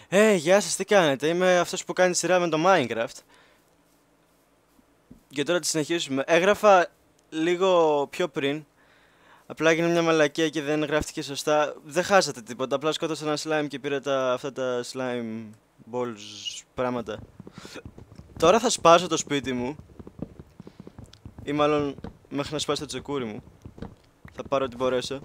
Γεια σας, τι κάνετε? Είμαι αυτός που κάνει σειρά με το Minecraft. Και τώρα τη συνεχίσουμε. Έγραφα λίγο πιο πριν. Απλά έγινε μια μαλακία και δεν γράφτηκε σωστά. Δεν χάσατε τίποτα. Απλά σκότωσα ένα slime και πήρα αυτά τα slime balls πράγματα. Τώρα θα σπάσω το σπίτι μου. Ή μάλλον μέχρι να σπάσει το τσεκούρι μου. Θα πάρω ό,τι μπορέσω.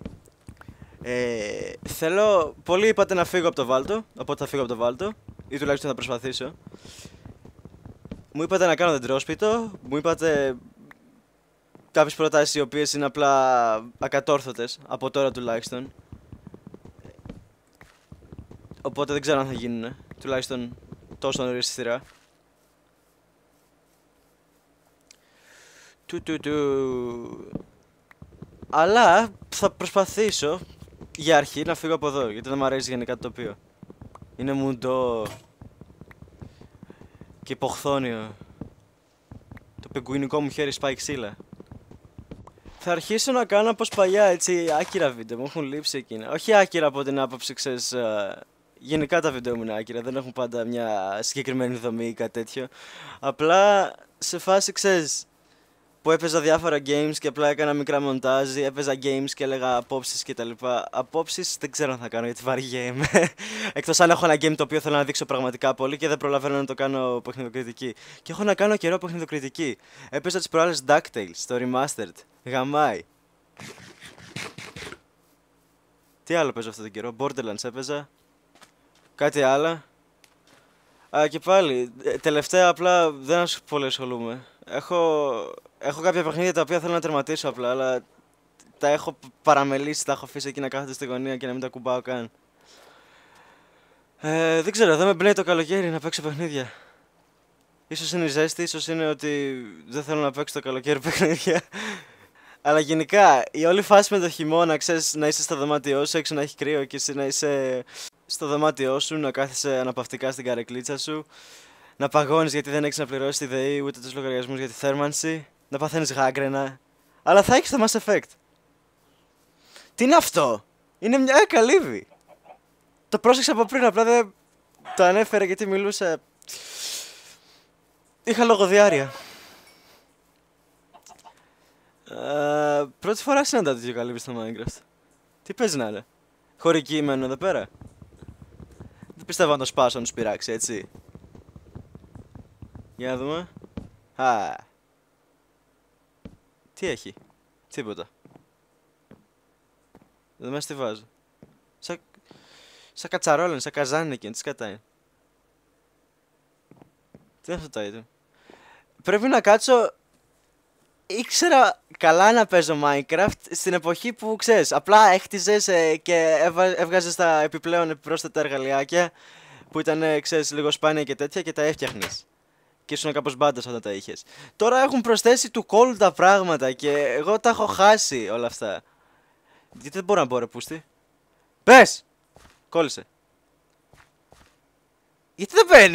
Θέλω. Πολλοί είπατε να φύγω από το βάλτο. Οπότε θα φύγω από το βάλτο. Ή τουλάχιστον θα προσπαθήσω. Μου είπατε να κάνω δεντρόσπιτο. Μου είπατε κάποιες προτάσεις οι οποίες είναι απλά ακατόρθωτες. Από τώρα τουλάχιστον. Οπότε δεν ξέρω αν θα γίνουν. Τουλάχιστον τόσο νωρίς στη σειρά. Αλλά θα προσπαθήσω για αρχή να φύγω από εδώ. Γιατί δεν μου αρέσει γενικά το τοπίο. Είναι μουντό και υποχθόνιο. Το πιγκουινικό μου χέρι σπάει ξύλα. Θα αρχίσω να κάνω όπως παλιά, έτσι, άκυρα βίντεο. Μου έχουν λείψει εκείνα. Όχι άκυρα από την άποψη, ξέρεις, γενικά τα βίντεο μου είναι άκυρα. Δεν έχουν πάντα μια συγκεκριμένη δομή ή κάτι τέτοιο. Απλά σε φάση, ξέρεις, που έπαιζα διάφορα games και απλά έκανα μικρά μοντάζ. Έπαιζα games και έλεγα απόψεις κτλ. Απόψεις δεν ξέρω αν θα κάνω γιατί βαριέμαι. Εκτός αν έχω ένα game το οποίο θέλω να δείξω πραγματικά πολύ και δεν προλαβαίνω να το κάνω παιχνιδοκριτική. Και έχω να κάνω καιρό παιχνιδοκριτική. Έπαιζα τις προάλλες DuckTales, το Remastered. Γαμάει. Τι άλλο παίζω αυτόν τον καιρό? Borderlands έπαιζα. Κάτι άλλο. Και πάλι, τελευταία απλά δεν πολύ ασχολούμαι. Έχω κάποια παιχνίδια τα οποία θέλω να τερματίσω απλά, αλλά τα έχω παραμελήσει, τα έχω αφήσει εκεί να κάθονται στη γωνία και να μην τα κουμπάω καν. Δεν ξέρω, δεν με μπλέει το καλοκαίρι να παίξω παιχνίδια. Ίσως είναι η ζέστη, ίσως είναι ότι δεν θέλω να παίξω το καλοκαίρι παιχνίδια. Αλλά γενικά, η όλη φάση με το χειμώνα, ξέρεις, να είσαι στο δωμάτιό σου, έξω να έχει κρύο και εσύ να είσαι στο δωμάτιό σου, να κάθεσαι αναπαυτικά στην καρεκλίτσα σου, να παγώνεις γιατί δεν έχεις να πληρώσεις τη ΔΕΗ ούτε τους λογαριασμούς για τη θέρμανση, να παθαίνεις γάγκρενα. Αλλά θα έχεις το Mass Effect. Τι είναι αυτό? Είναι μια καλύβη. Το πρόσεξα από πριν, απλά δεν το ανέφερα γιατί μιλούσα. Είχα λογοδιάρεια. Πρώτη φορά συναντάω τέτοιο καλύβη στο Minecraft. Τι παίζει να είναι? Χωρική μένω εδώ πέρα. Δεν πιστεύω να το σπάσω να του πειράξει, έτσι. Για να δούμε. Τι έχει? Τίποτα. Εδώ μέσα τι βάζω? Σαν κατσαρόλα είναι, σαν καζάνι είναι εκείνο, τι σκατά είναι? Τι είναι αυτό το item? Πρέπει να κάτσω. Ήξερα καλά να παίζω Minecraft στην εποχή που, ξέρεις, απλά έχτιζες και έβγαζες τα επιπλέον επιπρόσθετα εργαλειάκια που ήταν, ξέρεις, λίγο σπάνια και τέτοια και τα έφτιαχνες. Και ήσουν κάπως μπάντας όταν τα είχες. Τώρα έχουν προσθέσει του κόλλου τα πράγματα και εγώ τα έχω χάσει όλα αυτά. Γιατί δεν μπορώ να μπω ρε πούστη? Πες! Κόλλησε. Γιατί δεν μπαίνει?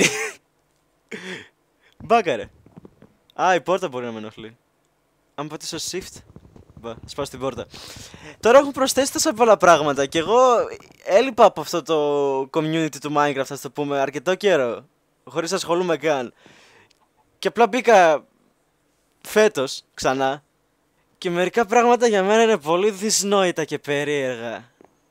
Μπάκαρε. Η πόρτα μπορεί να με ενοχλεί. Αν πατήσω shift, σπάω στην πόρτα. Τώρα έχουν προσθέσει τόσα πολλά πράγματα και εγώ έλειπα από αυτό το community του Minecraft, ας το πούμε, αρκετό καιρό. Χωρίς να ασχολούμαι καν. Και απλά μπήκα φέτος ξανά. Και μερικά πράγματα για μένα είναι πολύ δυσνόητα και περίεργα.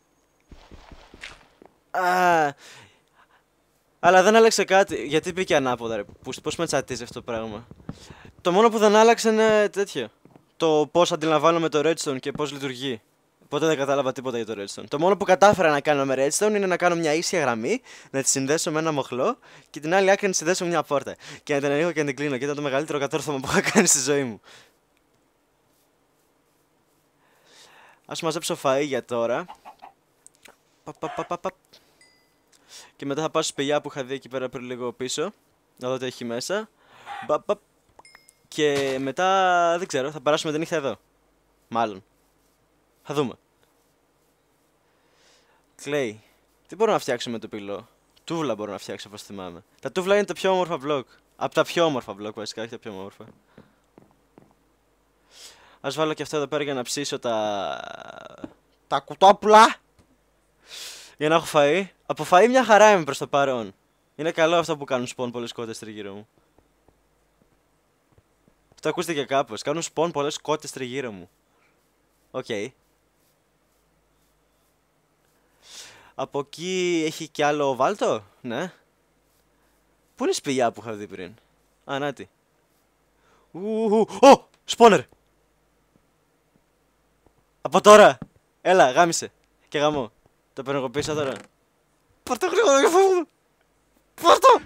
Αλλά δεν άλλαξε κάτι. Γιατί μπήκε ανάποδα ρε. Πώς με τσατίζει αυτό το πράγμα? Το μόνο που δεν άλλαξε είναι τέτοιο. Το πώς αντιλαμβάνομαι το redstone και πώς λειτουργεί. Οπότε δεν κατάλαβα τίποτα για το redstone. Το μόνο που κατάφερα να κάνω με redstone είναι να κάνω μια ίσια γραμμή, να τη συνδέσω με ένα μοχλό και την άλλη άκρη να τη συνδέσω με μια πόρτα. Και να την ανοίγω και να την κλείνω. Και ήταν το μεγαλύτερο κατόρθωμα που είχα κάνει στη ζωή μου. Ας μαζέψω φαΐ για τώρα. Και μετά θα πάω στη σπηλιά που είχα δει εκεί πέρα πριν λίγο πίσω. Να δω τι έχει μέσα. Και μετά δεν ξέρω, θα περάσουμε τη νύχτα εδώ. Μάλλον. Θα δούμε. Clay. Τι μπορώ να φτιάξω με το πυλό? Τούβλα μπορώ να φτιάξω όπως θυμάμαι. Τα τούβλα είναι τα πιο όμορφα μπλοκ. Από τα πιο όμορφα μπλοκ βασικά, όχι τα πιο όμορφα. Ας βάλω και αυτό εδώ πέρα για να ψήσω τα κουτόπουλα. Για να έχω φαΐ. Από φαΐ μια χαρά είμαι προς το παρόν. Είναι καλό αυτό που κάνουν spawn πολλές κότες τριγύρω μου. Αυτό ακούστηκε κάπως. Κάνουν spawn πολλές κότες τριγύρω μου. Οκ. Από εκεί έχει κι άλλο βάλτο. Ναι. Πού είναι η σπηλιά που είχα δει πριν? Α, νάτι. Ω! Σπόνερ! Από τώρα! Έλα, γάμισε. Και γαμώ. Το παίρνω εγώ πίσω τώρα. Πάρ' το γρήγορα και φεύγω. Πάρ' το!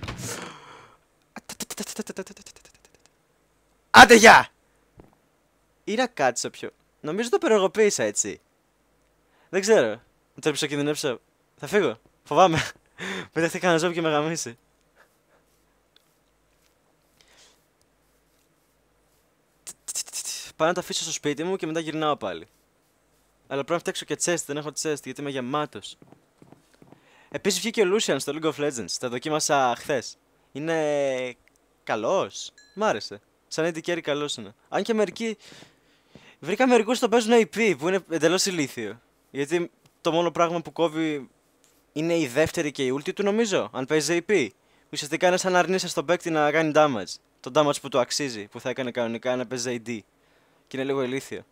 Άντε γεια! Ή να κάτσω πιο... Νομίζω το παιρεγοποίησα έτσι. Δεν ξέρω. Να το ψοκινδυνεύσω. Θα φύγω. Φοβάμαι. Μην δεχτεί κανένα ζόμπι και με γαμίσει. Πάω να τα αφήσω στο σπίτι μου και μετά γυρνάω πάλι. Αλλά πρέπει να φτιάξω και chest, δεν έχω chest γιατί είμαι γεμάτος. Επίσης βγήκε ο Lucian στο League of Legends, τα δοκίμασα χθες. Είναι... καλός. Μ' άρεσε. Σαν AD carry καλός είναι. Αν και μερικοί... βρήκα μερικούς που το παίζουν AP, που είναι εντελώς ηλίθιο. Γιατί το μόνο πράγμα που κόβει είναι η δεύτερη και η ulti του νομίζω, αν παίζει AP. Ουσιαστικά είναι σαν να αρνείσαι στον παίκτη να κάνει damage. Το damage που του αξίζει, που θα έκανε κανονικά να παίζει AD. Και είναι λίγο ηλίθιο.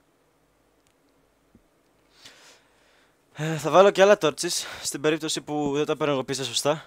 Θα βάλω και άλλα torches, στην περίπτωση που δεν τα παίρνω πίσω σωστά.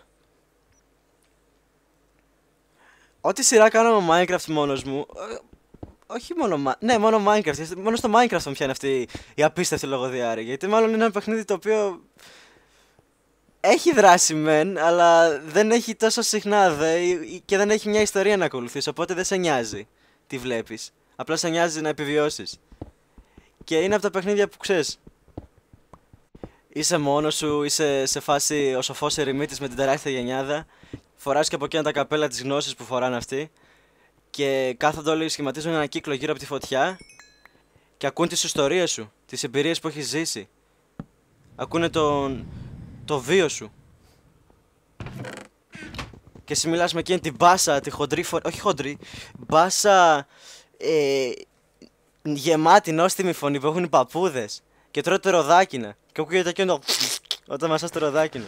Ό,τι σειρά κάνω με Minecraft μόνος μου... όχι μόνο... ναι, μόνο Minecraft. Μόνο στο Minecraft μου πιάνει αυτή η απίστευτη λογοδιάρρη. Γιατί μάλλον είναι ένα παιχνίδι το οποίο... έχει δράση μεν, αλλά δεν έχει τόσο συχνά και δεν έχει μια ιστορία να ακολουθείς. Οπότε δεν σε νοιάζει τι βλέπεις. Απλά σε νοιάζει να επιβιώσεις. Και είναι από τα παιχνίδια που ξέρεις. Είσαι μόνος σου, είσαι σε φάση ο σοφός ερημίτης με την τεράστια γενιάδα. Φοράς και από εκείνα τα καπέλα της γνώσης που φοράνε αυτοί. Και κάθονται όλοι σχηματίζουν ένα κύκλο γύρω από τη φωτιά. Και ακούν τις ιστορίες σου, τις εμπειρίες που έχεις ζήσει. Ακούνε το βίο σου. Και εσύ μιλάς με εκείνη την μπάσα, τη χοντρή όχι χοντρή, μπάσα γεμάτη νόστιμη φωνή που έχουν οι παππούδες. Και τρώτε ροδάκινα. Και ακούγεται εκείνο όταν μασάς το ροδάκινο.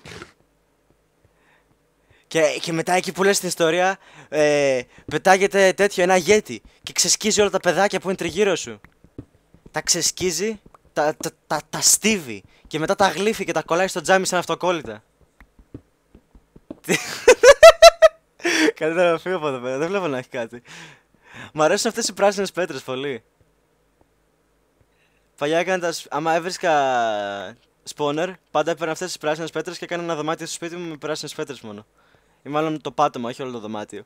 Και μετά εκεί που λες την ιστορία, πετάγεται τέτοιο, ένα γέτι. Και ξεσκίζει όλα τα παιδάκια που είναι τριγύρω σου. Τα ξεσκίζει, τα στίβει. Και μετά τα γλύφει και τα κολλάει στο τζάμι σαν αυτοκόλλητα. Καλύτερα να φύγω από εδώ πέρα, δεν βλέπω να έχει κάτι. Μ' αρέσουν αυτές οι πράσινες πέτρες πολύ. Παλιά έκανα άμα έβρισκα spawner, πάντα έπαιρνα αυτές τις πράσινες πέτρες και έκανα ένα δωμάτιο στο σπίτι μου με πράσινες πέτρες μόνο. Ή μάλλον το πάτωμα, όχι όλο το δωμάτιο.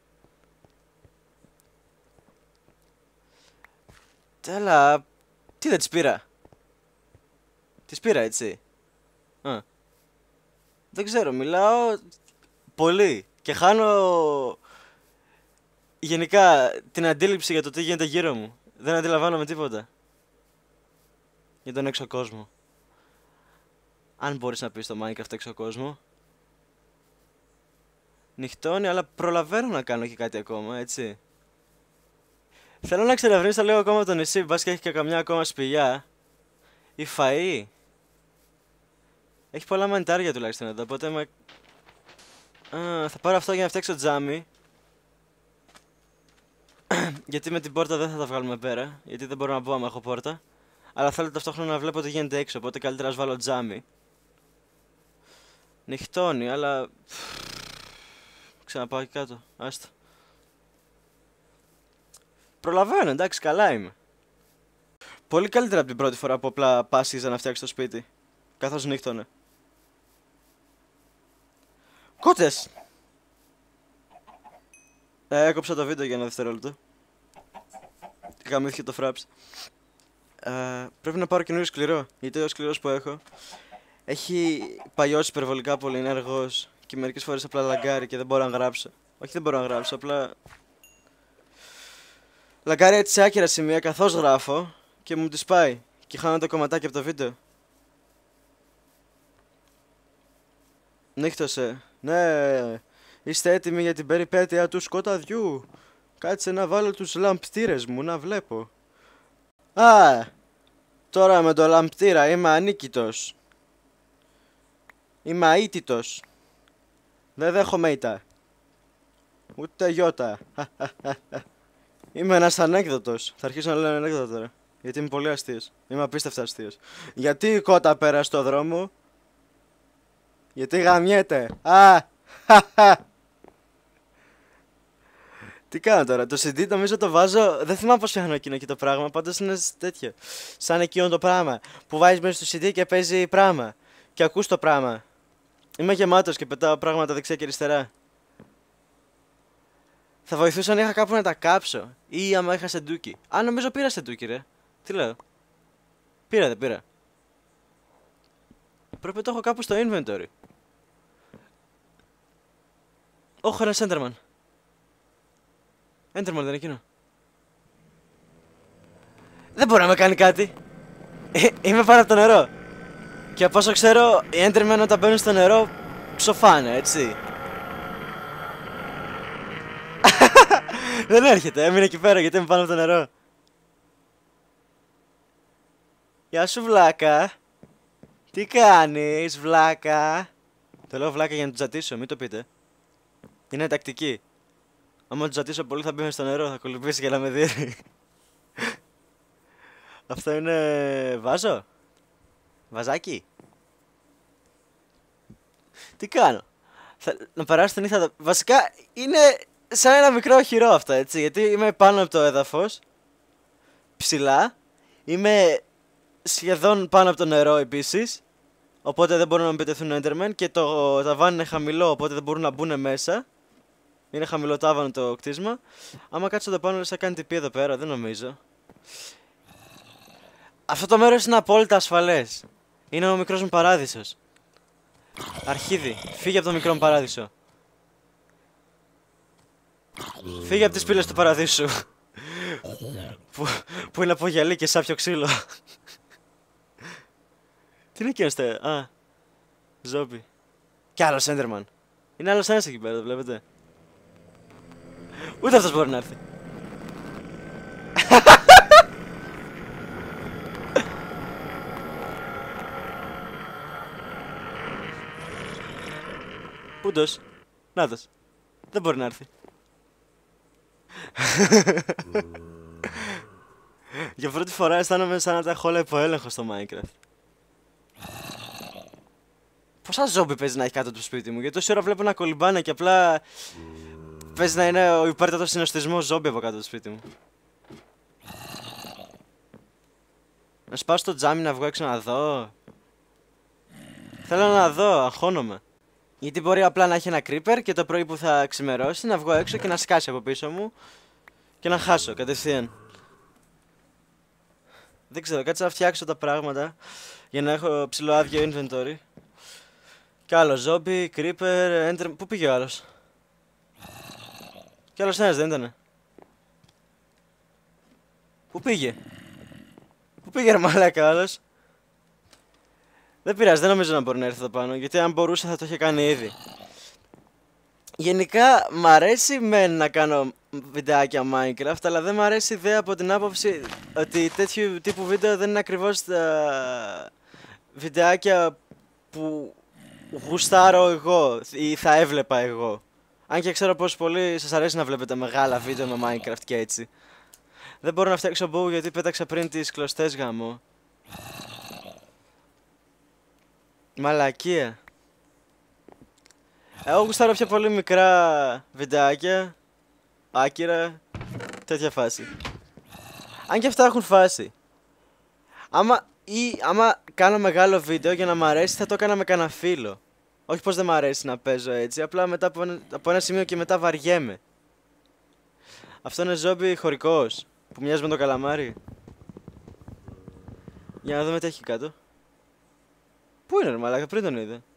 Τέλα, τι δεν τις πήρα? Τις πήρα έτσι. Δεν ξέρω, μιλάω πολύ και χάνω γενικά την αντίληψη για το τι γίνεται γύρω μου. Δεν αντιλαμβάνομαι τίποτα για τον έξω κόσμο. Αν μπορείς να πεις στο Minecraft έξω κόσμο. Νυχτώνει, αλλά προλαβαίνω να κάνω και κάτι ακόμα, έτσι. Θέλω να εξερευνήσω λίγο ακόμα το νησί, μπας και έχει και καμιά ακόμα σπηλιά. Ή φαΐ. Έχει πολλά μανιτάρια τουλάχιστον εδώ, οπότε θα πάρω αυτό για να φτιάξω τζάμι. Γιατί με την πόρτα δεν θα τα βγάλουμε πέρα, γιατί δεν μπορώ να μπω άμα έχω πόρτα. Αλλά θέλω ταυτόχρονα να βλέπω τι γίνεται έξω, οπότε καλύτερα ας βάλω τζάμι. Νυχτώνει, αλλά... ξαναπάω και κάτω, άστα. Προλαβαίνω, εντάξει, καλά είμαι. Πολύ καλύτερα από την πρώτη φορά που απλά πάσχιζα να φτιάξει το σπίτι. Καθώς νύχτωνε. Κότες! Έκοψα το βίντεο για ένα δευτερόλεπτο. Γαμήθηκε το fraps. Πρέπει να πάρω καινούριο σκληρό, γιατί ο σκληρός που έχω έχει παλιώσει υπερβολικά πολύ, είναι αργός και μερικές φορές απλά λαγκάρει και δεν μπορώ να γράψω. Όχι, δεν μπορώ να γράψω, απλά λαγκάρει έτσι σε άκυρα σημεία καθώς γράφω και μου τη πάει και χάνω το κομματάκι από το βίντεο. Νύχτωσε. Ναι, είστε έτοιμοι για την περιπέτεια του σκοταδιού? Κάτσε να βάλω τους λαμπτήρες μου να βλέπω. Α, τώρα με το λαμπτήρα είμαι ανίκητος. Είμαι αίτητος. Δεν δέχομαι ήττα. Ούτε γιώτα. Είμαι ένας ανέκδοτος. Θα αρχίσω να λέω ανέκδοτο τώρα. Γιατί είμαι πολύ αστείος. Είμαι απίστευτα αστείος. Γιατί η κότα πέρασε στο δρόμο? Γιατί γαμιέται. Τι κάνω τώρα, το CD νομίζω το βάζω. Δεν θυμάμαι πως φτιάχνω εκείνο και το πράγμα. Πάντως είναι τέτοιο. Σαν εκείνο το πράγμα. Που βάζεις μέσα στο CD και παίζει πράγμα. Και ακούς το πράγμα. Είμαι γεμάτος και πετάω πράγματα δεξιά και αριστερά. Θα βοηθούσα αν είχα κάπου να τα κάψω. Ή άμα είχα σεντούκι. Α, νομίζω πήρα σεντούκι, ρε. Τι λέω. Πήρα, δεν πήρα. Πρέπει να το έχω κάπου στο inventory. Όχι, ένα Enderman. Enderman δεν είναι εκείνο. Δεν μπορεί να με κάνει κάτι. Είμαι πάνω από το νερό. Και από όσο ξέρω, οι Enderman όταν μπαίνουν στο νερό ψοφάνε, έτσι. Δεν έρχεται, έμεινε εκεί πέρα γιατί είμαι πάνω από το νερό. Γεια σου βλάκα. Τι κάνεις βλάκα? Το λέω βλάκα για να τον τζατήσω, μην το πείτε. Είναι τακτική. Άμα τον τζατήσω πολύ θα μπει μες στο νερό, θα κολυμπήσει και να με δει. Αυτό είναι βάζο. Βαζάκι. Τι κάνω? Να περάσω την ήθα. Βασικά είναι σαν ένα μικρό οχυρό αυτό, έτσι. Γιατί είμαι πάνω από το έδαφος. Ψηλά. Είμαι σχεδόν πάνω από το νερό επίσης. Οπότε δεν μπορούν να με πετεθούν Enderman. Και το ταβάνι είναι χαμηλό, οπότε δεν μπορούν να μπουν μέσα. Είναι χαμηλό τάβανο το κτίσμα. Άμα κάτσω εδώ πάνω, λες θα κάνει τυπή εδώ πέρα, δεν νομίζω. Αυτό το μέρος είναι απόλυτα ασφαλές. Είναι ο μικρός μου παράδεισος. Αρχίδι, φύγε από το μικρό μου παράδεισο. Φύγε από τις πύλες του παραδείσου. που είναι από γυαλί και σάπιο ξύλο. Τι είναι εκείνο στε? Α, ζόμπι. Κι άλλος Enderman. Είναι άλλος ένας εκεί πέρα, το βλέπετε. Ούτε αυτός μπορεί να έρθει. Πούντος. Νάτος. Δεν μπορεί να έρθει. Για πρώτη φορά αισθάνομαι σαν να τα έχω όλα υπό έλεγχο στο Minecraft. Πόσα ζόμπι παίζει να έχει κάτω από το σπίτι μου? Γιατί τόση ώρα βλέπω να κολυμπάνε και απλά παίζει να είναι ο υπέρτατος συνοστισμός ζόμπι από κάτω από το σπίτι μου. Να σπάσω το τζάμι να βγω έξω να δω. Θέλω να δω, αγχώνομαι. Γιατί μπορεί απλά να έχει ένα creeper και το πρωί που θα ξημερώσει να βγω έξω και να σκάσει από πίσω μου και να χάσω κατευθείαν. Δεν ξέρω, κάτσε να φτιάξω τα πράγματα για να έχω ψηλό άδειο inventory. Κι άλλο zombie, creeper, enter... Πού πήγε ο άλλος? Κι άλλος ένας δεν ήτανε? Πού πήγε? Πού πήγε ρε μαλάκα άλλος? Δεν πειράζει, δεν νομίζω να μπορεί να έρθει εδώ πάνω, γιατί αν μπορούσε θα το είχε κάνει ήδη. Γενικά μ' αρέσει να κάνω βιντεάκια Minecraft, αλλά δεν μ' αρέσει η ιδέα από την άποψη ότι τέτοιου τύπου βίντεο δεν είναι ακριβώς τα βιντεάκια που γουστάρω εγώ ή θα έβλεπα εγώ. Αν και ξέρω πως πολύ σας αρέσει να βλέπετε μεγάλα βίντεο με Minecraft και έτσι. Δεν μπορώ να φτιάξω bow γιατί πέταξα πριν τις κλωστές γάμο. Μαλακία. Εγώ γουστάρω πιο πολύ μικρά βιντεάκια, άκυρα, τέτοια φάση. Αν και αυτά έχουν φάση. Άμα κάνω μεγάλο βίντεο για να μ' αρέσει θα το έκανα με κανένα φίλο. Όχι πως δεν μ' αρέσει να παίζω έτσι, απλά μετά από ένα σημείο και μετά βαριέμαι. Αυτό είναι ζόμπι χωρικός, που μοιάζει με το καλαμάρι. Για να δούμε τι έχει κάτω. Πού είναι ρε μαλάκα, πριν τον είδα.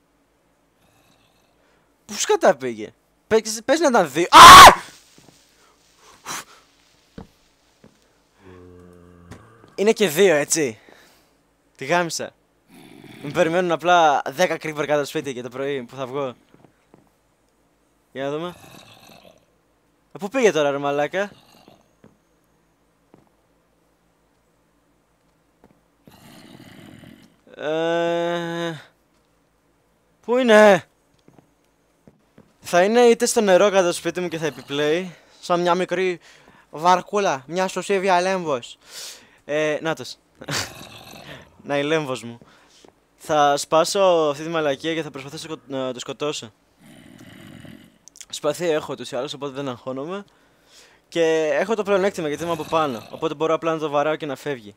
Πού σκατά πήγε? Πες να ήταν δύο. Είναι και δύο έτσι. Τη γάμισα. Με περιμένουν απλά 10 creeper κάτω από το σπίτι και το πρωί που θα βγω. Για να δούμε. Πού πήγε τώρα ρε μαλάκα? Πού Πού είναι? Θα είναι είτε στο νερό κατά το σπίτι μου και θα επιπλέει, σαν μια μικρή βαρκούλα, μια σωσίβια λέμβος. Νάτος. Να η λέμβος μου. Θα σπάσω αυτή τη μαλακία και θα προσπαθήσω να το σκοτώσω. Σπαθί έχω τους ή άλλους, οπότε δεν αγχώνομαι. Και έχω το πλεονέκτημα γιατί είμαι από πάνω, οπότε μπορώ απλά να το βαράω και να φεύγει.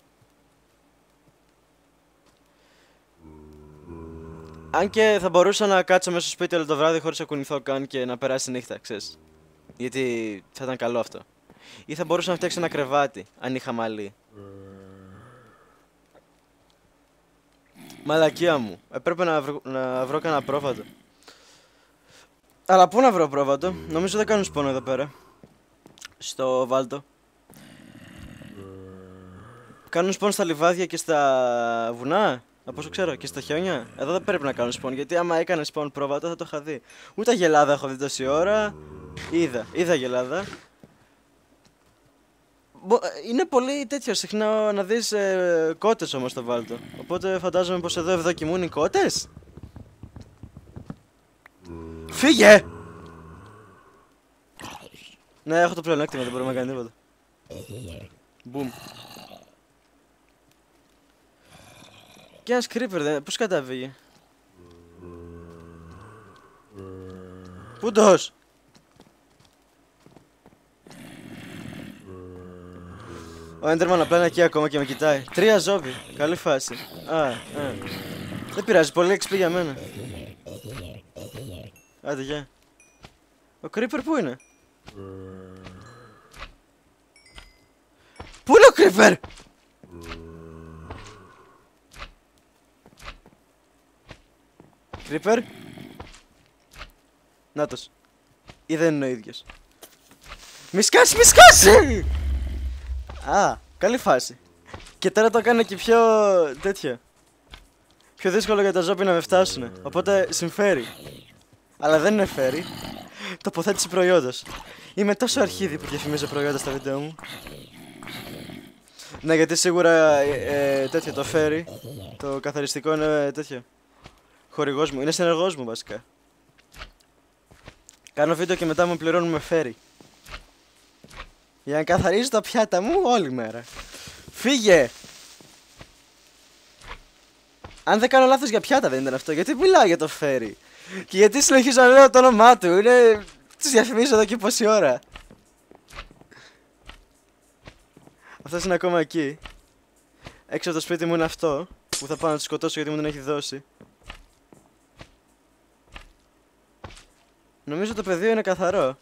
Αν και θα μπορούσα να κάτσω μέσα στο σπίτι όλο το βράδυ χωρίς να κουνηθώ καν και να περάσει η νύχτα, ξέρεις. Γιατί θα ήταν καλό αυτό. Ή θα μπορούσα να φτιάξω ένα κρεβάτι, αν είχα μαλλί. Μαλακία μου. Έπρεπε να βρω κανένα πρόβατο. Αλλά πού να βρω πρόβατο? Νομίζω δεν κάνουν σπόνο εδώ πέρα. Στο Βάλτο. Κάνουν σπον στα λιβάδια και στα βουνά. Από όσο ξέρω, και στα χιόνια. Εδώ δεν πρέπει να κάνουν σπον, γιατί άμα έκανε σπον πρόβατο θα το είχα δει. Ούτε αγελάδα έχω δει τόση ώρα. Είδα αγελάδα. Είναι πολύ τέτοιο, συχνά να δεις κότες όμως στο Βάλτο. Οπότε φαντάζομαι πως εδώ ευδοκιμούν οι κότες. Φύγε! Ναι, έχω το πλεονέκτημα, δεν μπορούμε να κάνει τίποτα. Μπουμ. Και ένας creeper, πώς καταβήγε? Πούντος! Ο Enderman απλά είναι εκεί ακόμα και με κοιτάει. 3 ζόμπι, καλή φάση. Δεν πειράζει, πολύ XP για μένα. Άντε, γεια. Ο creeper πού είναι? Πού είναι ο creeper? Creeper. Νάτος. Ή δεν είναι ο ίδιος? Μη σκάσει, μη σκάσει! Καλή φάση. Και τώρα το έκανε και πιο τέτοιο. Πιο δύσκολο για τα ζόμπι να με φτάσουνε. Οπότε συμφέρει. Αλλά δεν είναι φέρει. Τοποθέτηση προϊόντος. Είμαι τόσο αρχίδι που διαφημίζω προϊόντα στα βίντεο μου. Ναι, γιατί σίγουρα τέτοιο το φέρει. Το καθαριστικό είναι τέτοιο. Χορηγός μου, είναι συνεργός μου βασικά. Κάνω βίντεο και μετά μου πληρώνουν με φέρει. Για να καθαρίζω τα πιάτα μου όλη μέρα. Φύγε! Αν δεν κάνω λάθος για πιάτα δεν ήταν αυτό, γιατί μιλάω για το φέρει? Και γιατί συνεχίζω να λέω το όνομά του? Είναι... τους διαφημίζω εδώ και πόση ώρα. Αυτός είναι ακόμα εκεί. Έξω από το σπίτι μου είναι αυτό, που θα πάω να το σκοτώσω γιατί μου τον έχει δώσει. Νομίζω το πεδίο είναι καθαρό.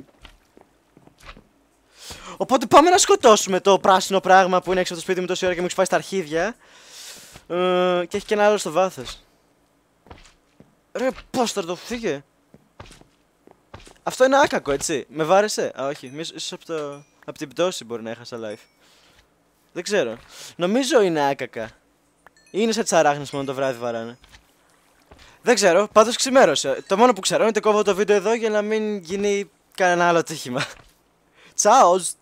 Οπότε πάμε να σκοτώσουμε το πράσινο πράγμα που είναι έξω από το σπίτι μου τόση ώρα και μου έχει φάει στα αρχίδια. Και έχει και ένα άλλο στο βάθος. Ρε, πώς θα το φύγε? Αυτό είναι άκακο, έτσι. Με βάρεσε? Όχι. Ίσως από την πτώση μπορεί να έχασα life. Δεν ξέρω. Νομίζω είναι άκακα. Ή είναι σαν τις αράχνες μόνο το βράδυ βαράνε. Δεν ξέρω. Πάντως ξημέρωσε. Το μόνο που ξέρω είναι ότι κόβω το βίντεο εδώ για να μην γίνει κανένα άλλο τύχημα. Τσάος!